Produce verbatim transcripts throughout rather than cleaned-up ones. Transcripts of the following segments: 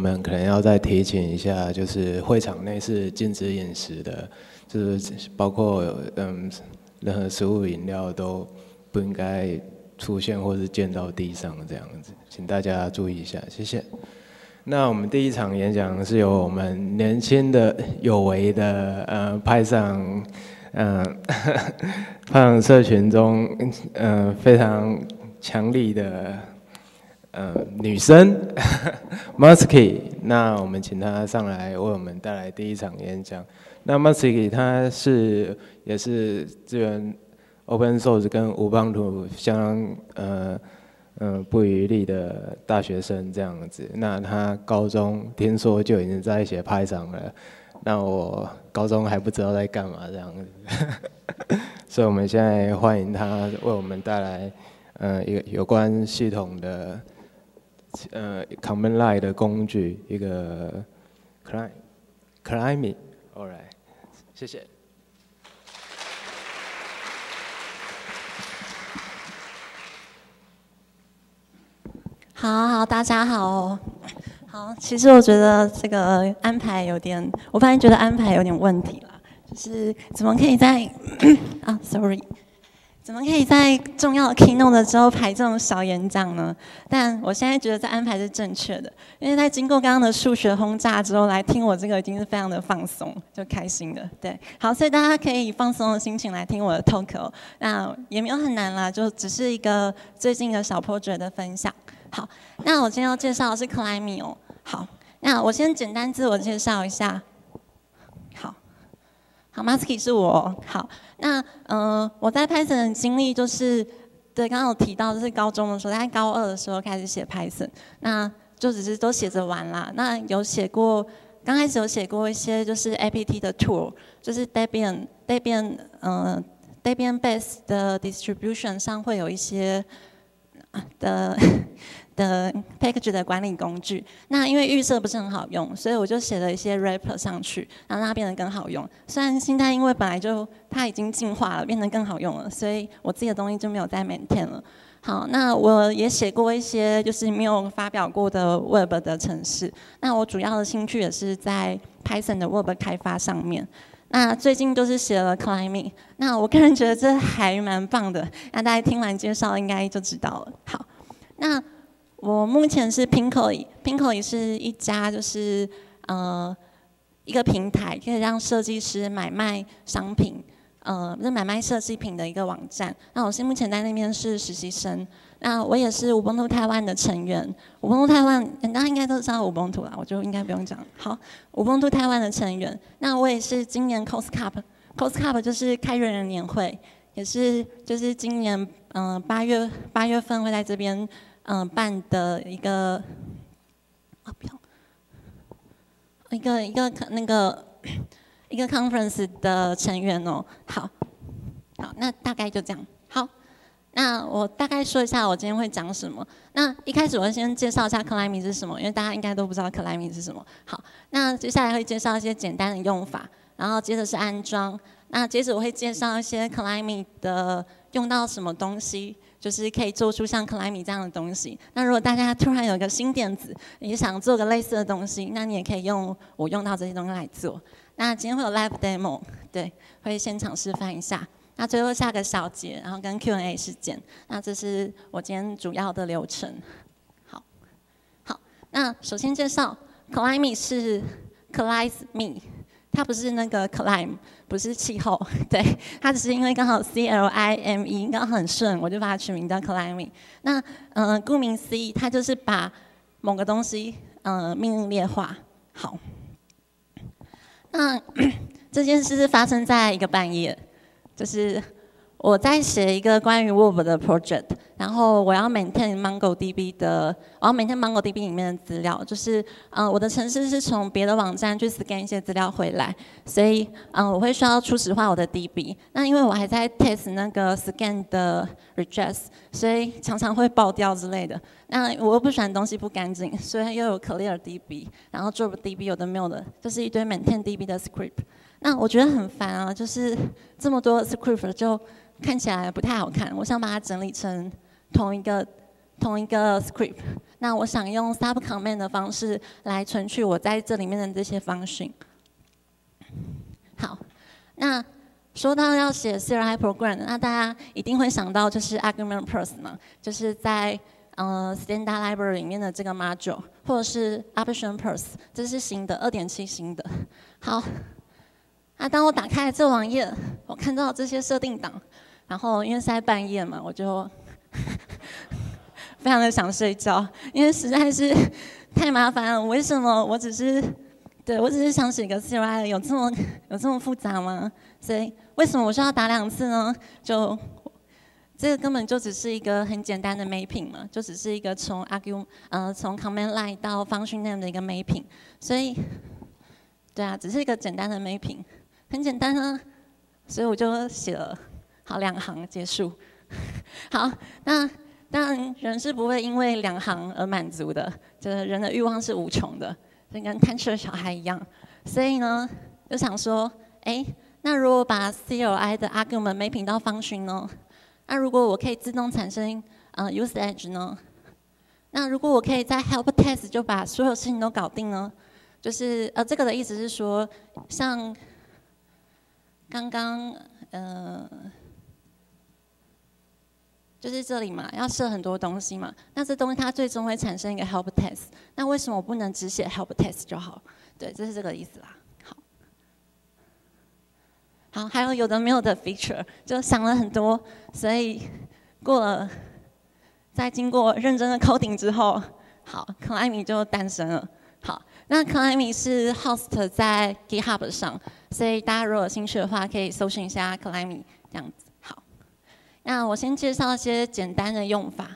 们可能要再提醒一下，就是会场内是禁止饮食的，就是包括嗯任何食物饮料都不应该出现或是溅到地上这样子，请大家注意一下，谢谢。那我们第一场演讲是由我们年轻的有为的呃派上。嗯，派上社群中，呃，非常强力的呃女生 Musky， 那我们请她上来为我们带来第一场演讲。那 Musky 她是也是支援 Open Source 跟Ubuntu相当呃呃不遗力的大学生这样子。那她高中听说就已经在写 Python 了。那我高中还不知道在干嘛这样子，所以我们现在欢迎他为我们带来呃一个有关系统的呃 command line 的工具，一个 climb climbing，all right， 谢谢。 好好，大家好哦。好，其实我觉得这个安排有点，我发现觉得安排有点问题了，就是怎么可以在啊 ，sorry， 怎么可以在重要的 keynote 的时候排这种小演讲呢？但我现在觉得这安排是正确的，因为在经过刚刚的数学轰炸之后，来听我这个已经是非常的放松，就开心的。对，好，所以大家可以以放松的心情来听我的 talk 哦。那也没有很难啦，就只是一个最近的小 project 的分享。好，那我今天要介绍的是 Climbing 哦。好，那我先简单自我介绍一下。好，好 ，Musky 是我。好，那呃，我在 Python 的经历就是，对，刚刚有提到，就是高中的时候，在高二的时候开始写 Python， 那就只是都写着玩啦。那有写过，刚开始有写过一些就是 A P T 的 tool， 就是 Debian Debian 呃 Debian base 的 distribution 上会有一些的。的 package 的管理工具，那因为预设不是很好用，所以我就写了一些 wrapper 上去，然后让它变得更好用。虽然现在因为本来就它已经进化了，变得更好用了，所以我自己的东西就没有再 maintain 了。好，那我也写过一些就是没有发表过的 Web 的程式。那我主要的兴趣也是在 Python 的 Web 开发上面。那最近就是写了 Climbing， 那我个人觉得这还蛮棒的。那大家听完介绍应该就知道了。好，那我目前是 Pinkly，Pinkly 是一家就是呃一个平台，可以让设计师买卖商品，呃，是买卖设计品的一个网站。那我是目前在那边是实习生。那我也是 Ubuntu 台湾的成员。Ubuntu 台湾大家应该都知道 Ubuntu 啦，我就应该不用讲。好 ，Ubuntu 台湾的成员。那我也是今年 COSCUP，COSCUP 就是开源人年会，也是就是今年嗯八月八月份会在这边。嗯，办的一个啊，不要，一个一个那个一个 conference 的成员哦。好，好，那大概就这样。好，那我大概说一下我今天会讲什么。那一开始我先介绍一下 Climbing 是什么，因为大家应该都不知道 Climbing 是什么。好，那接下来会介绍一些简单的用法，然后接着是安装。那接着我会介绍一些 Climbing 的用到什么东西。就是可以做出像 Climbing 这样的东西。那如果大家突然有一个新点子，也想做个类似的东西，那你也可以用我用到这些东西来做。那今天会有 live demo， 对，会现场示范一下。那最后下个小节，然后跟 Q and A 事件。那这是我今天主要的流程。好，好，那首先介绍 Climbing 是 Climb Me。它不是那个 climb， 不是气候，对，它只是因为刚好 C L I M E 刚好很顺，我就把它取名叫 climbing。那嗯、呃，顾名思义，它就是把某个东西嗯、呃、命令列化。好，那这件事是发生在一个半夜，就是我在写一个关于 Web 的 project， 然后我要 maintain MongoDB 的，我要 maintain MongoDB 里面的资料，就是嗯、呃，我的程式是从别的网站去 scan 一些资料回来，所以嗯、呃，我会需要初始化我的 D B。那因为我还在 test 那个 scan 的 redress， 所以常常会爆掉之类的。那我又不喜欢东西不干净，所以又有 clear D B， 然后 drop D B 有的没有的，就是一堆 maintain D B 的 script。那我觉得很烦啊，就是这么多 script 就看起来不太好看，我想把它整理成同一个同一个 script， 那我想用 subcommand 的方式来存取我在这里面的这些function。好，那说到要写 C L I program， 那大家一定会想到就是 argument plus 嘛，就是在呃 standard library 里面的这个 module， 或者是 option plus， 这是新的 二点七 新的。好，那当我打开这网页，我看到这些设定档，然后因为是在半夜嘛，我就非常的想睡觉，因为实在是太麻烦了。为什么我只是对我只是想写个 C L I， 有这么有这么复杂吗？所以为什么我需要打两次呢？就这个根本就只是一个很简单的 mapping 嘛，就只是一个从 argue 呃从 command line 到 function name 的一个 mapping， 所以对啊，只是一个简单的 mapping， 很简单啊，所以我就写了好两行结束。好，那当然人是不会因为两行而满足的，就是人的欲望是无穷的，就跟贪吃的小孩一样。所以呢，就想说，哎，那如果把 C L I 的 argument mapping 到 function 呢？那如果我可以自动产生呃 usage 呢？那如果我可以在 help test 就把所有事情都搞定呢？就是呃，这个的意思是说，像刚刚呃。就是这里嘛，要设很多东西嘛。那这东西它最终会产生一个 help test。那为什么我不能只写 help test 就好？对，这是这个意思啦。好，好，还有有的没有的 feature， 就想了很多，所以过了，在经过认真的 coding 之后，好 ，Climby 就诞生了。好，那 Climby 是 host 在 GitHub 上，所以大家如果有兴趣的话，可以搜寻一下 Climby 这样子。那我先介绍一些简单的用法。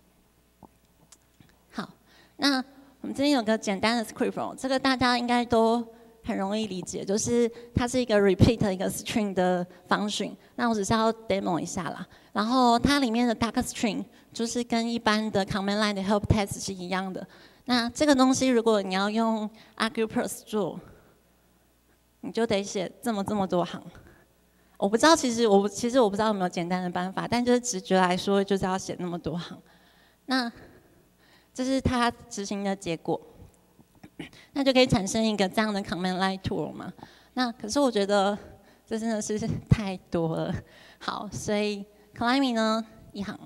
好，那我们这边有个简单的 script， 这个大家应该都很容易理解，就是它是一个 repeat 一个 string 的 function。那我只是要 demo 一下啦。然后它里面的 doc string 就是跟一般的 command line 的 help test 是一样的。那这个东西如果你要用 argue plus 做，你就得写这么这么多行。我不知道，其实我其实我不知道有没有简单的办法，但就是直觉来说，就是要写那么多行。那这是它执行的结果，那就可以产生一个这样的 command line tool 嘛。那可是我觉得这真的是太多了。好，所以 Climby 呢一行，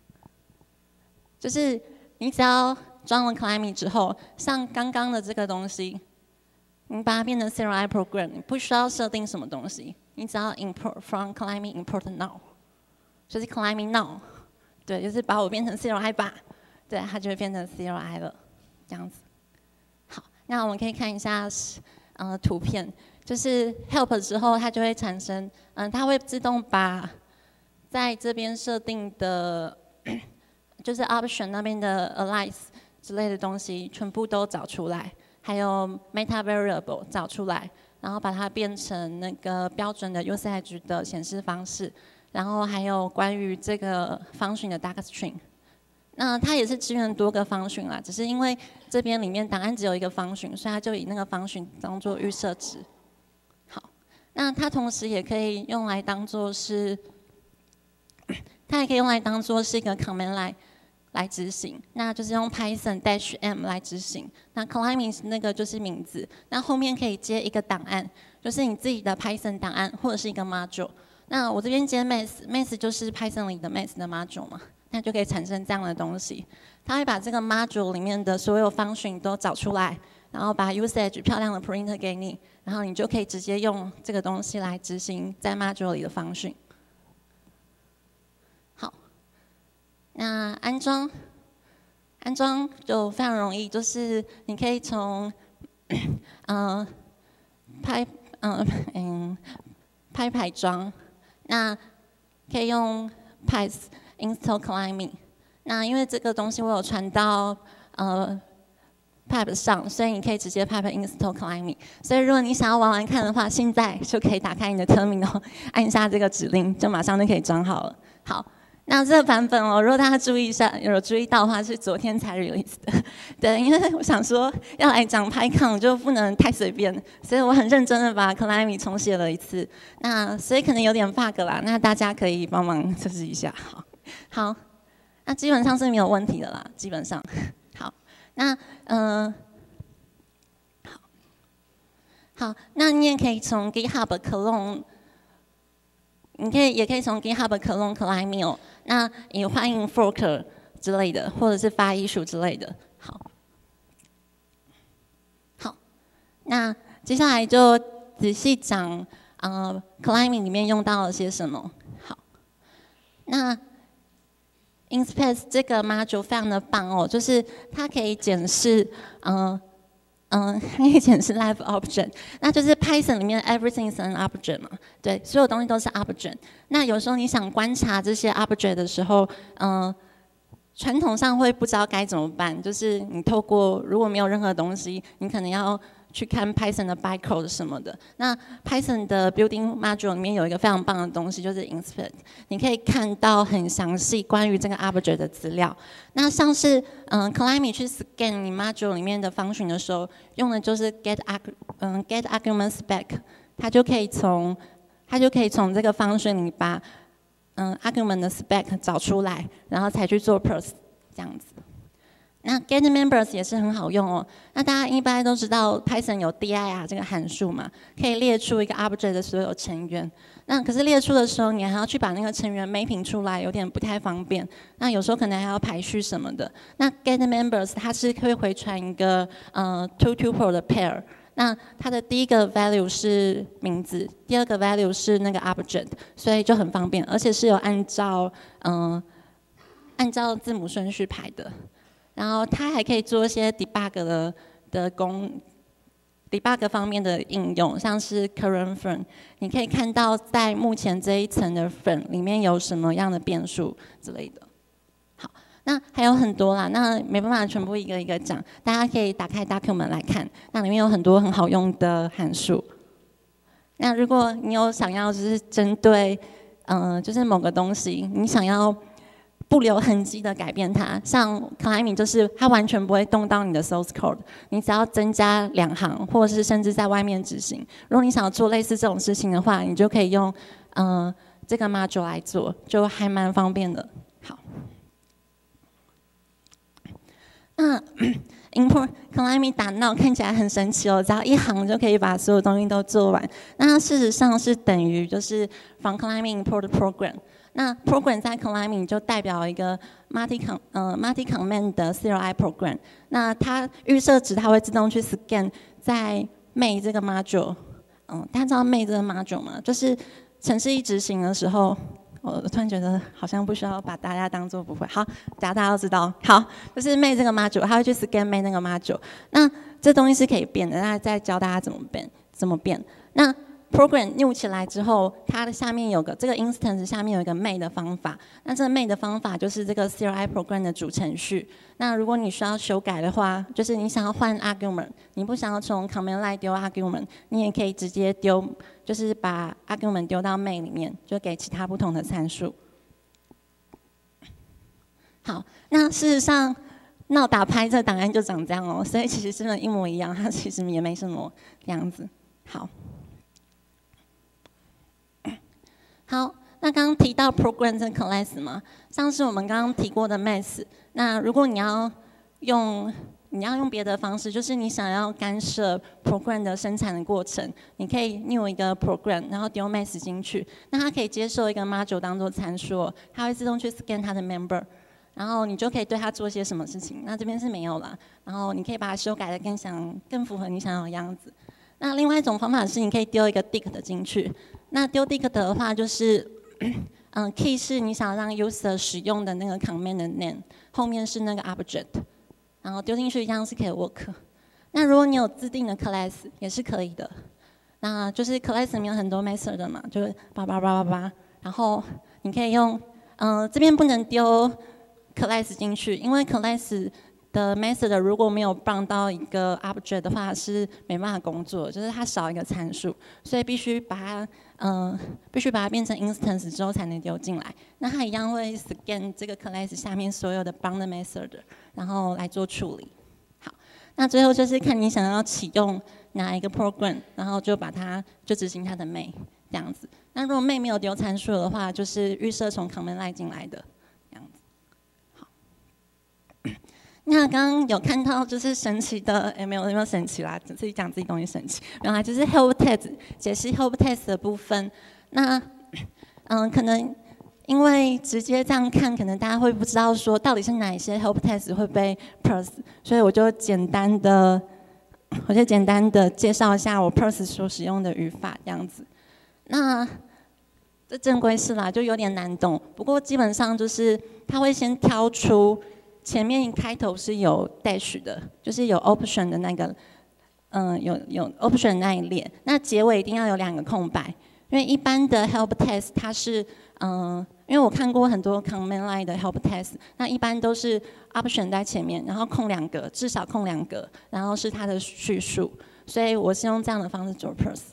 就是你只要装了 Climby 之后，像刚刚的这个东西，你把它变成 C L I program， 你不需要设定什么东西。你只要 import from Climby import now， 就是 Climby now， 对，就是把我变成 C L I 吧，对，它就会变成 C L I 了，这样子。好，那我们可以看一下，呃，图片，就是 help 之后，它就会产生，嗯、呃，它会自动把在这边设定的，就是 option 那边的 alias 之类的东西，全部都找出来，还有 meta variable 找出来。然后把它变成那个标准的 usage 的显示方式，然后还有关于这个 function 的 doc string， 那它也是支援多个 function 啦，只是因为这边里面档案只有一个 function， 所以它就以那个 function 当做预设值。好，那它同时也可以用来当做是，它也可以用来当做是一个 command line。来执行，那就是用 Python dash m 来执行。那 Climby 那个就是名字，那后面可以接一个档案，就是你自己的 Python 档案或者是一个 module。那我这边接 math，math 就是 Python 里的 math 的 module 嘛，那就可以产生这样的东西。它会把这个 module 里面的所有 function 都找出来，然后把 usage 漂亮的 print 给你，然后你就可以直接用这个东西来执行在 module 里的 function。那安装，安装就非常容易，就是你可以从，嗯，拍，嗯嗯，拍排装，那可以用 pip install Climby。那因为这个东西我有传到呃 pip 上，所以你可以直接 pip install Climby。所以如果你想要玩玩看的话，现在就可以打开你的 terminal， 按下这个指令，就马上就可以装好了。好。那这个版本哦，如果大家注意一下，有注意到的话，是昨天才 release 的。对，因为我想说要来讲 PyCon 就不能太随便，所以我很认真的把 Climby 重写了一次。那所以可能有点 bug 啦，那大家可以帮忙测试一下。好，好， 那基本上是没有问题的啦，基本上。好，那嗯、呃，好，好，那你也可以从 GitHub clone， 你可以也可以从 GitHub clone Climeo， 那也欢迎 fork 之类的，或者是发 issue 之类的。好，好，那接下来就仔细讲，呃 ，Climeo 里面用到了些什么。好，那 Inspect 这个 module 非常的棒哦，就是它可以检视，嗯、呃、嗯，它可以检视 live object， 那就是 Python 里面 everything is an object 嘛，对，所有东西都是 object。那有时候你想观察这些 object 的时候，嗯、呃，传统上会不知道该怎么办，就是你透过如果没有任何东西，你可能要去看 Python 的 bytecode 什么的。那 Python 的 building module 里面有一个非常棒的东西，就是 Inspect， 你可以看到很详细关于这个 object 的资料。那像是嗯 Climeo 去 scan 你 module 里面的 function 的时候，用的就是 get arg 嗯 get argument spec， 它就可以从它就可以从这个 function 里把嗯 argument 的 spec 找出来，然后才去做 parse 这样子。那 get members 也是很好用哦。那大家一般都知道 Python 有 dir 这个函数嘛，可以列出一个 object 的所有成员。那可是列出的时候，你还要去把那个成员 mapping 出来，有点不太方便。那有时候可能还要排序什么的。那 get members 它是会回传一个呃 two tuple 的 pair。那它的第一个 value 是名字，第二个 value 是那个 object， 所以就很方便，而且是有按照嗯、呃、按照字母顺序排的。然后它还可以做一些 debug 的的功 ，debug 方面的应用，像是 current frame， 你可以看到在目前这一层的 frame 里面有什么样的变数之类的。好，那还有很多啦，那没办法全部一个一个讲，大家可以打开 document 来看，那里面有很多很好用的函数。那如果你有想要就是针对，嗯、呃，就是某个东西，你想要不留痕迹的改变它，像 Climeo 就是它完全不会动到你的 source code， 你只要增加两行，或者是甚至在外面执行。如果你想要做类似这种事情的话，你就可以用嗯、呃、这个 module 来做，就还蛮方便的。好，那 import Climeo 打闹看起来很神奇哦，只要一行就可以把所有东西都做完。那它事实上是等于就是 from Climeo import program。那 program 在 Climeo 就代表一个 multi com 呃 multi command 的 C L I program。那它预设值它会自动去 scan 在 main 这个 module。嗯，大家知道 main 这个 module 吗？就是程式一执行的时候，我突然觉得好像不需要把大家当做不会。好，大家大家都知道。好，就是 main 这个 module， 它会去 scan main 那个 module。那这东西是可以变的，那再教大家怎么变，怎么变。那program new 起来之后，它的下面有个这个 instance 下面有一个 make 的方法。那这个 make 的方法就是这个 C L I program 的主程序。那如果你需要修改的话，就是你想要换 argument， 你不想要从 command line 丢 argument， 你也可以直接丢，就是把 argument 丢到 make 里面，就给其他不同的参数。好，那事实上，那我打拍这个档案就长这样哦，所以其实真的一模一样，它其实也没什么样子。好。好，那刚刚提到 program 跟 class 嘛，像是我们刚刚提过的 math。那如果你要用你要用别的方式，就是你想要干涉 program 的生产的过程，你可以 new 一个 program， 然后丢 math 进去，那它可以接受一个 module 当做参数，它会自动去 scan 它的 member， 然后你就可以对它做些什么事情。那这边是没有啦，然后你可以把它修改的更想更符合你想要的样子。那另外一种方法是，你可以丢一个 dict 进去。那丢 dict 的话，就是嗯 key 是你想让 user 使用的那个 command 的 name， 后面是那个 object， 然后丢进去一样是可以 work。那如果你有自定的 class 也是可以的。那就是 class 里面有很多 method 的嘛，就是叭叭叭叭叭，然后你可以用嗯、呃、这边不能丢 class 进去，因为 class的 method 如果没有绑到一个 object 的话，是没办法工作，就是它少一个参数，所以必须把它，嗯、呃，必须把它变成 instance 之后才能丢进来。那它一样会 scan 这个 class 下面所有的 bound method， 然后来做处理。好，那最后就是看你想要启用哪一个 program， 然后就把它就执行它的 main 这样子。那如果 main 没有丢参数的话，就是预设从 command line 进来的这样子。好。 那刚刚有看到就是神奇的，哎，没有没有神奇啦，自己讲自己东西神奇。原来就是 help test 解析 help test 的部分。那嗯，可能因为直接这样看，可能大家会不知道说到底是哪一些 help test 会被 parse， 所以我就简单的，我就简单的介绍一下我 parse 所使用的语法这样子。那这正规式啦，就有点难懂。不过基本上就是它会先挑出前面开头是有 dash 的，就是有 option 的那个，嗯，有有 option 那一列。那结尾一定要有两个空白，因为一般的 help test 它是，嗯，因为我看过很多 command line 的 help test， 那一般都是 option 在前面，然后空两格，至少空两格，然后是它的叙述。所以我是用这样的方式做 parse。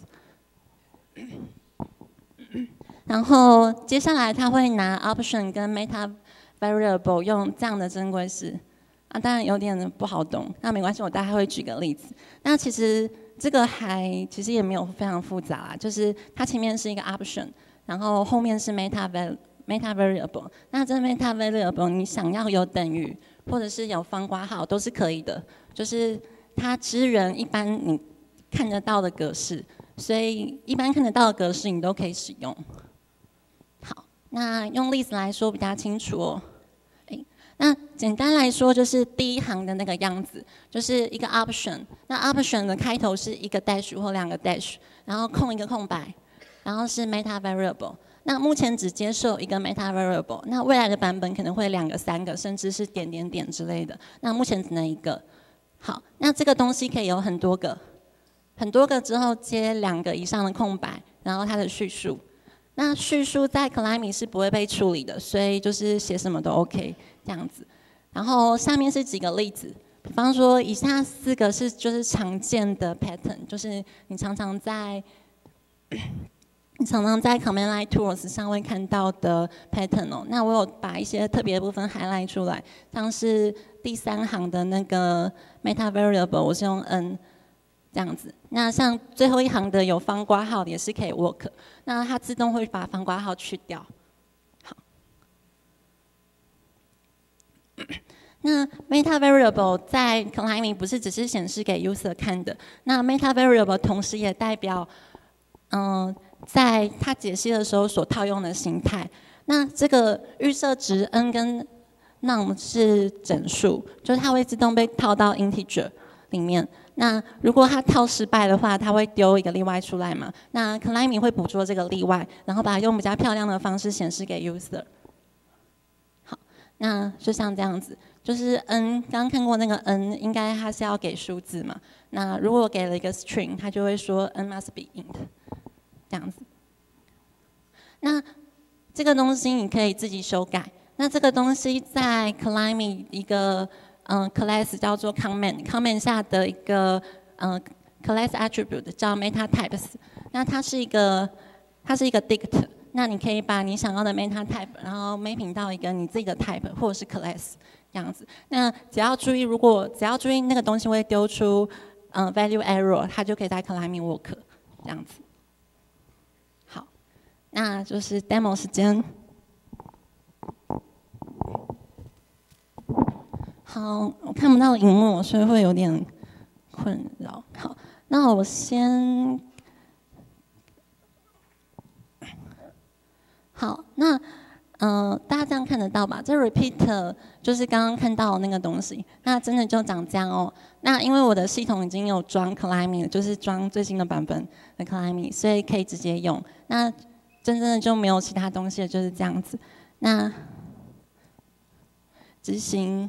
然后接下来他会拿 option 跟 meta variable 用这样的正规式，啊，当然有点不好懂，那没关系，我大概会举个例子。那其实这个还其实也没有非常复杂啦，就是它前面是一个 option， 然后后面是 meta val meta variable。那这 meta variable 你想要有等于或者是有方括号都是可以的，就是它支援一般你看得到的格式，所以一般看得到的格式你都可以使用。好，那用例子来说比较清楚哦。诶，那简单来说就是第一行的那个样子，就是一个 option。那 option 的开头是一个 dash 或两个 dash， 然后空一个空白，然后是 meta variable。那目前只接受一个 meta variable， 那未来的版本可能会两个、三个，甚至是点点点之类的。那目前只能一个。好，那这个东西可以有很多个，很多个之后接两个以上的空白，然后它的叙述。那叙述在 Climate 是不会被处理的，所以就是写什么都 OK 这样子。然后下面是几个例子，比方说以下四个是就是常见的 pattern， 就是你常常在你常常在 Command Line Tools 上会看到的 pattern 哦。那我有把一些特别的部分 highlight 出来，像是第三行的那个 meta variable， 我是用 n。这样子，那像最后一行的有方括号也是可以 work， 那它自动会把方括号去掉。好，那 meta variable 在 Climate 不是只是显示给 user 看的，那 meta variable 同时也代表，嗯，在它解析的时候所套用的形态。那这个预设值 n 跟 num 是整数，就是它会自动被套到 integer 里面。那如果它套失败的话，它会丢一个例外出来嘛？那 Climate 会捕捉这个例外，然后把它用比较漂亮的方式显示给 user。好，那就像这样子，就是 n 刚刚看过那个 n， 应该它是要给数字嘛？那如果给了一个 string， 它就会说 n must be int， 这样子。那这个东西你可以自己修改。那这个东西在 Climate 一个嗯 class 叫做 comment， comment 下的一个嗯 class attribute 叫 meta types。那它是一个它是一个 dict， 那你可以把你想要的 meta type， 然后 mapping 到一个你自己的 type 或者是 class 这样子。那只要注意，如果只要注意那个东西会丢出嗯 value error， 它就可以在 Climate work 这样子。好，那就是 demo 时间。好，我看不到荧幕，所以会有点困扰。好，那我先，好，那嗯、呃，大家这样看得到吧？这 repeat 就是刚刚看到的那个东西，那真的就长这样哦。那因为我的系统已经有装 Climate， 就是装最新的版本的 Climate， 所以可以直接用。那真正的就没有其他东西了，就是这样子。那执行。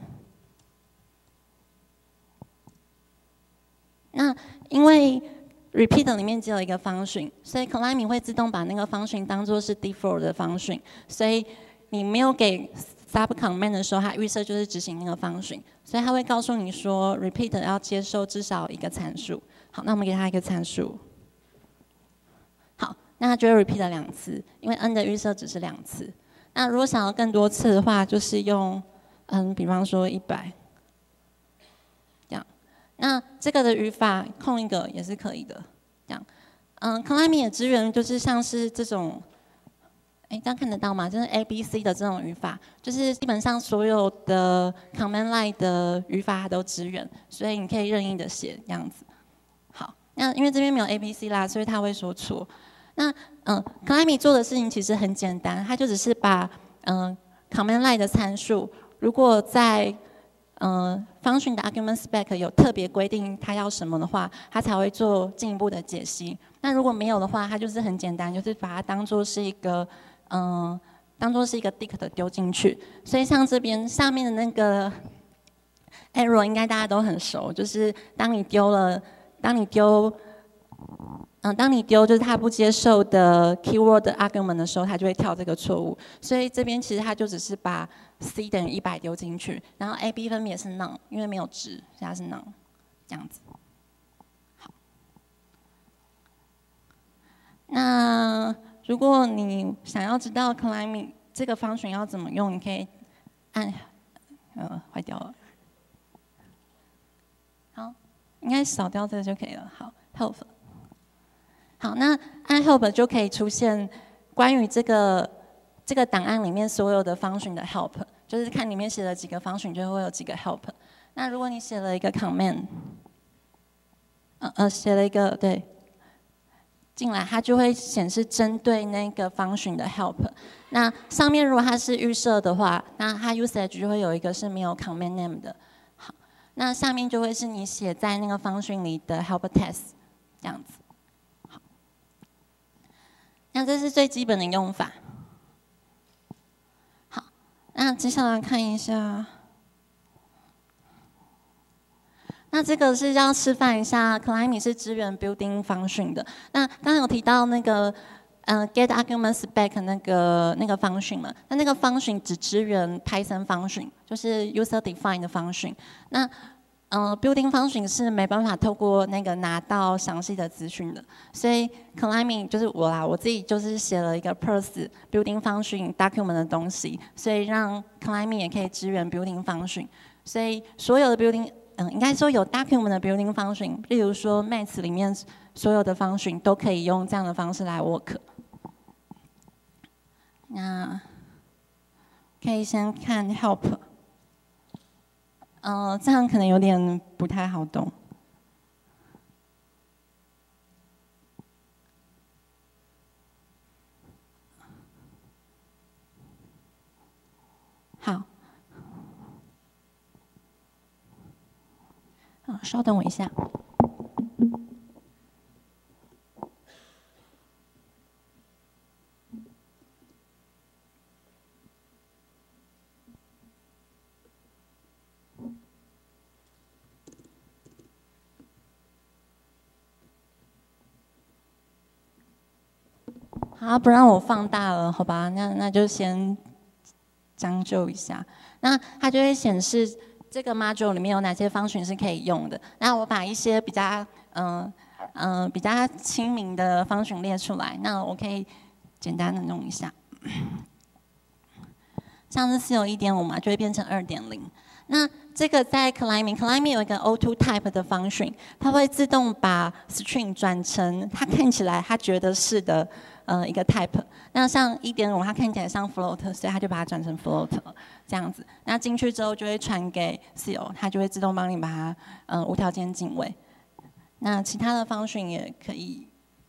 那因为 repeat 里面只有一个function，所以 Climate 会自动把那个function当作是 default 的function，所以你没有给 sub command 的时候，它预设就是执行那个function，所以它会告诉你说 repeat 要接受至少一个参数。好，那我们给它一个参数。好，那它就会 repeat 两次，因为 n 的预设只是两次。那如果想要更多次的话，就是用嗯，比方说一百。那这个的语法空一个也是可以的，这样，嗯 ，Climate 也支援就是像是这种哎，这样看得到吗？就是 A B C 的这种语法，就是基本上所有的 command line 的语法它都支援，所以你可以任意的写这样子。好，那因为这边没有 A B C 啦，所以它会说错。那嗯 ，Climate 做的事情其实很简单，它就只是把嗯 command line 的参数，如果在嗯 function 的 argument spec 有特别规定它要什么的话，它才会做进一步的解析。那如果没有的话，它就是很简单，就是把它当做是一个嗯，当做是一个 dict 丢进去。所以像这边上面的那个 error 应该大家都很熟，就是当你丢了，当你丢。嗯，当你丢就是它不接受的 keyword argument 的时候，它就会跳这个错误。所以这边其实它就只是把 c 等于一百丢进去，然后 a b 分别是 none， 因为没有值，所以它是 none， 这样子。好，那如果你想要知道 climbing 这个function要怎么用，你可以按，呃，坏掉了。好，应该扫掉这个就可以了。好 ，help。好，那按 help 就可以出现关于这个这个档案里面所有的 function 的 help， 就是看里面写了几个 function 就会有几个 help。那如果你写了一个 command， 呃呃写了一个对进来，它就会显示针对那个 function 的 help。那上面如果它是预设的话，那它 usage 就会有一个是没有 command name 的。好，那下面就会是你写在那个 function 里的 help test 这样子。那这是最基本的用法。好，那接下来看一下，那这个是要示范一下 Climate 是支援 building function 的。那刚刚有提到那个，嗯、呃、，get argument spec 那个那个 function 嘛，那那个 function 只支援 Python function， 就是 user defined 的 function。那嗯、呃、，building function 是没办法透过那个拿到详细的资讯的，所以 Climate 就是我啦，我自己就是写了一个 Perl building function document 的东西，所以让 Climate 也可以支援 building function， 所以所有的 building， 嗯，应该说有 document 的 building function， 例如说 Math 里面所有的 function 都可以用这样的方式来 work。那可以先看 help。呃，这样可能有点不太好懂。好，啊，稍等我一下。好，不让我放大了，好吧？那那就先将就一下。那它就会显示这个 module 里面有哪些 function 是可以用的。那我把一些比较嗯嗯、呃、比较亲民的 function 列出来。那我可以简单的弄一下，像是 C 有 一点五嘛，就会变成 二点零。那这个在 Climate Climate 有一个 O 二 type 的 function， 它会自动把 string 转成它看起来它觉得是的呃一个 type。那像 一点五 它看起来像 float， 所以它就把它转成 float 这样子。那进去之后就会传给 C O， 它就会自动帮你把它呃无条件进位。那其他的 function 也可以。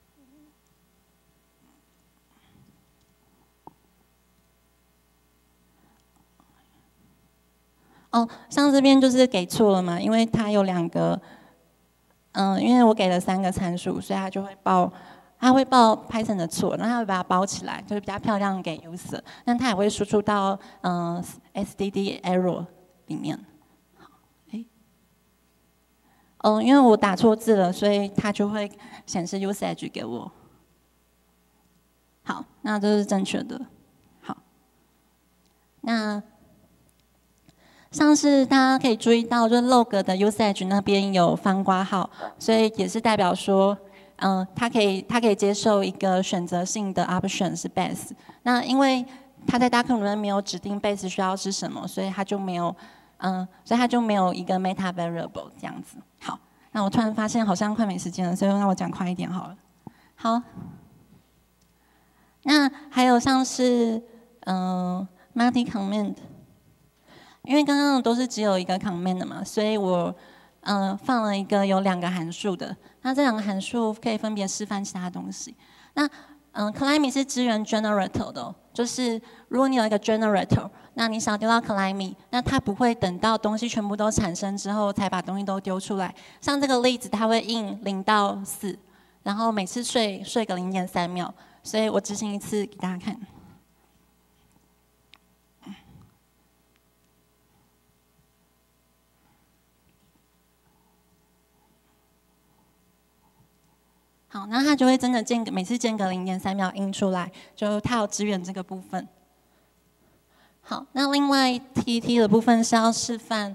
哦，像这边就是给错了嘛，因为它有两个，嗯、呃，因为我给了三个参数，所以它就会报，它会报 Python 的错，然后它会把它包起来，就是比较漂亮给 user， 但它也会输出到嗯、呃、S D D error 里面。好，哎，哦，因为我打错字了，所以它就会显示 usage 给我。好，那这是正确的。好，那。像是大家可以注意到，就是 log 的 usage 那边有方括号，所以也是代表说，嗯、呃，它可以它可以接受一个选择性的 option 是 base。那因为它在 document 里面没有指定 base 需要是什么，所以它就没有，嗯、呃，所以它就没有一个 meta variable 这样子。好，那我突然发现好像快没时间了，所以让我讲快一点好了。好。 那还有像是嗯、呃、multi command， 因为刚刚都是只有一个 command 的嘛，所以我嗯、呃、放了一个有两个函数的。那这两个函数可以分别示范其他东西。那嗯 Climate 是支援 generator 的、哦，就是如果你有一个 generator， 那你想丢到 Climate， 那它不会等到东西全部都产生之后才把东西都丢出来。像这个例子，它会印零到四，然后每次睡睡个零点三秒，所以我执行一次给大家看。好，那它就会真的间隔每次间隔零点三秒印出来，就它有支援这个部分。好，那另外 T T 的部分是要示范，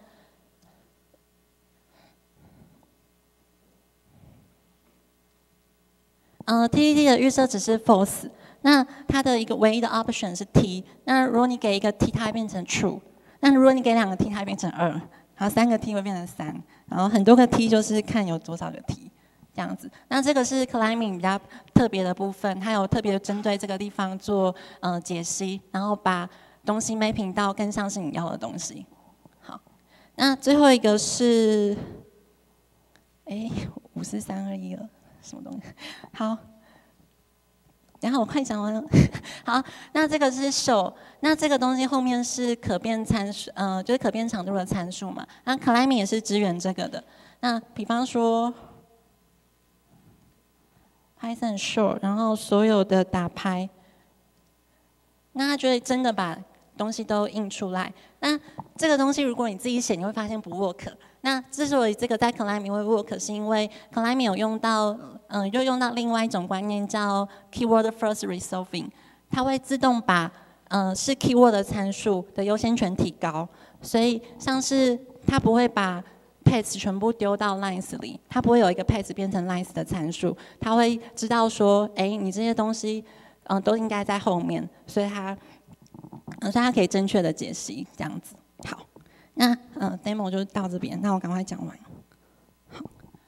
呃 T T 的预设值是 false， 那它的一个唯一的 option 是 T。那如果你给一个 T， 它会变成 true； 那如果你给两个 T， 它会变成二，然后三个 T 会变成三，然后很多个 T 就是看有多少个 T。这样子，那这个是 Climbing 比较特别的部分，它有特别针对这个地方做呃解析，然后把东西 mapping 到更像是你要的东西。好，那最后一个是，哎，五四三二一了，什么东西？好，然后我快讲完了。好，那这个是 show， 那这个东西后面是可变参数，呃，就是可变长度的参数嘛。那 Climbing 也是支援这个的。那比方说。Python show， 然后所有的打拍，那它就会真的把东西都印出来。那这个东西如果你自己写，你会发现不 work。那之所以这个在 Climate 会 work， 是因为 Climate 有用到，嗯、呃，又用到另外一种观念叫 keyword first resolving， 它会自动把，呃，是 keyword 的参数的优先权提高，所以像是它不会把paths 全部丢到 lines 里，它不会有一个 paths 变成 lines 的参数，它会知道说，哎，你这些东西，嗯、呃，都应该在后面，所以它，嗯，所以它可以正确的解析这样子。好，那嗯、呃、，demo 就到这边，那我赶快讲完。好，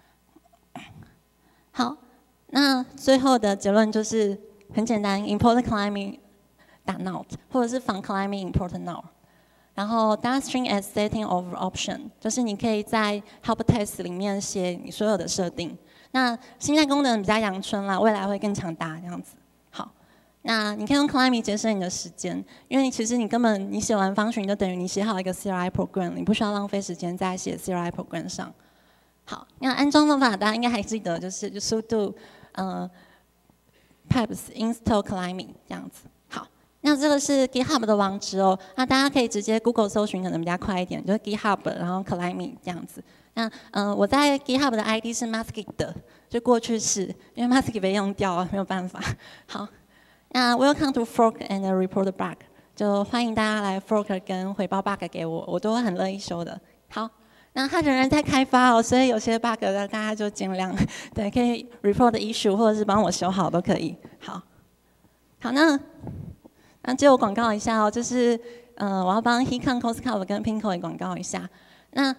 好，那最后的结论就是很简单 ，import Climate 打 not， 或者是 from Climate import not。然后 downstream as setting over option， 就是你可以在 help text 里面写你所有的设定。那现在功能比较阳春啦，未来会更强大这样子。好，那你可以用 Climate 节省你的时间，因为你其实你根本你写完function就等于你写好一个 C L I program， 你不需要浪费时间在写 C L I program 上。好，那安装方法大家应该还记得，就是就 sudo 呃 pipes install Climate 这样子。那这个是 GitHub 的网址哦，那大家可以直接 Google 搜寻，可能比较快一点，就是 GitHub， 然后 Climate 这样子。那嗯、呃，我在 GitHub 的 I D 是 Masked 的，就过去式，因为 Masked 被用掉了，没有办法。好，那 Welcome to fork and report bug， 就欢迎大家来 fork 跟回报 bug 给我，我都很乐意修的。好，那它仍然在开发哦，所以有些 bug 大家就尽量对可以 report issue 或者是帮我修好都可以。好，好那。那最后广告一下哦，就是呃，我要帮 Hikon、Coscup 跟 Pinko 也广告一下。那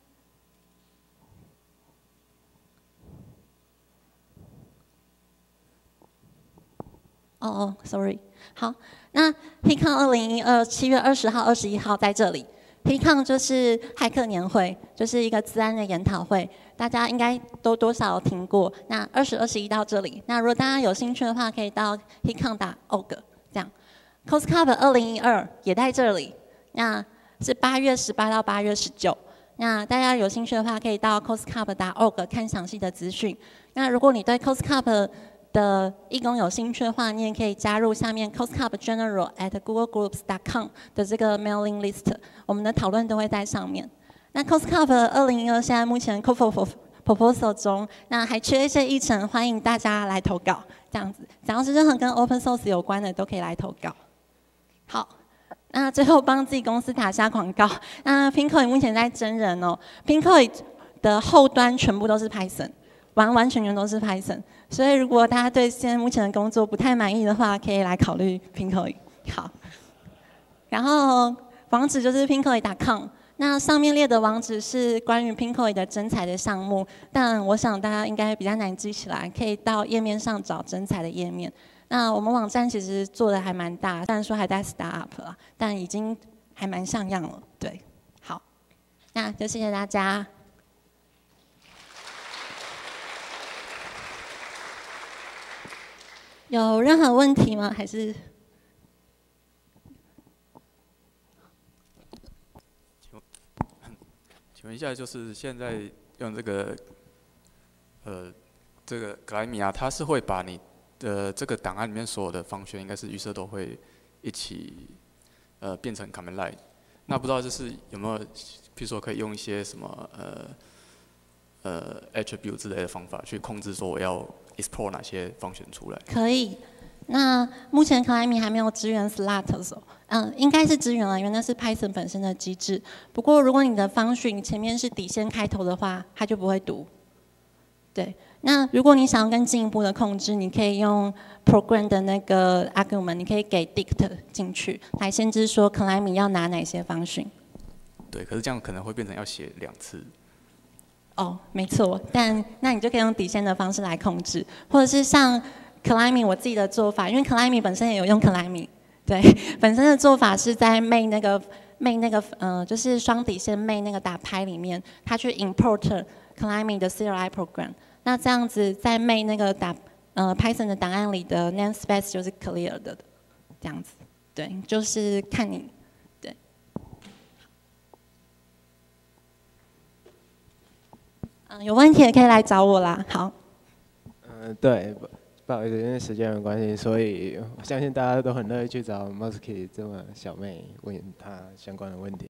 哦哦 ，sorry， 好，那 Hikon 二零一二七月二十号、二十一号在这里。Hikon 就是骇客年会，就是一个资安的研讨会，大家应该都多少听过。那二十、二十一到这里，那如果大家有兴趣的话，可以到 Hikon 打 org 这样。Coscup 二零一二也在这里，那是八月十八到八月十九。那大家有兴趣的话，可以到 coscup 打 org 看详细的资讯。那如果你对 Coscup 的义工有兴趣的话，你也可以加入下面 coscup general at google groups dot com 的这个 mailing list， 我们的讨论都会在上面。那 Coscup 二零一二现在目前 proposal 中，那还缺一些议程，欢迎大家来投稿。这样子，只要是任何跟 open source 有关的，都可以来投稿。好，那最后帮自己公司打下广告。那 Pinko 目前在真人哦 ，Pinko 的后端全部都是 Python， 完完全全都是 Python。所以如果大家对现在目前的工作不太满意的话，可以来考虑 Pinko。好，然后网址就是 pinko dot com。 那上面列的网址是关于 Pinkoi 的征才的项目，但我想大家应该比较难记起来，可以到页面上找征才的页面。那我们网站其实做的还蛮大，虽然说还在 start up 啦，但已经还蛮像样了。对，好，那就谢谢大家。有任何问题吗？还是？ 请问一下，就是现在用这个，呃，这个格莱米啊，它是会把你的这个档案里面所有的方选，应该是预设都会一起，呃，变成 command line。那不知道就是有没有，比如说可以用一些什么呃呃 attribute 之类的方法去控制说我要 explore 哪些方选出来？ 可以。那目前 Climate 还没有支援 slot 哦，嗯，应该是支援了，因为那是 Python 本身的机制。不过如果你的function前面是底线开头的话，它就不会读。对，那如果你想要更进一步的控制，你可以用 program 的那个 argument， 你可以给 dict 进去，来限制说 Climate 要拿哪些function。 对，可是这样可能会变成要写两次。 哦，没错，但那你就可以用底线的方式来控制，或者是像 Climate 我自己的做法，因为 Climate 本身也有用 Climate， 对，本身的做法是在 make 那个 make 那个呃，就是双底线 make 那个打拍里面，它去 import Climate 的 C L I program， 那这样子在 make 那个打呃 Python 的档案里的 namespace 就是 clear 的，这样子，对，就是看你。嗯，有问题也可以来找我啦。好。 嗯，对，不不好意思，因为时间的关系，所以我相信大家都很乐意去找 Musky 这么小妹问他相关的问题。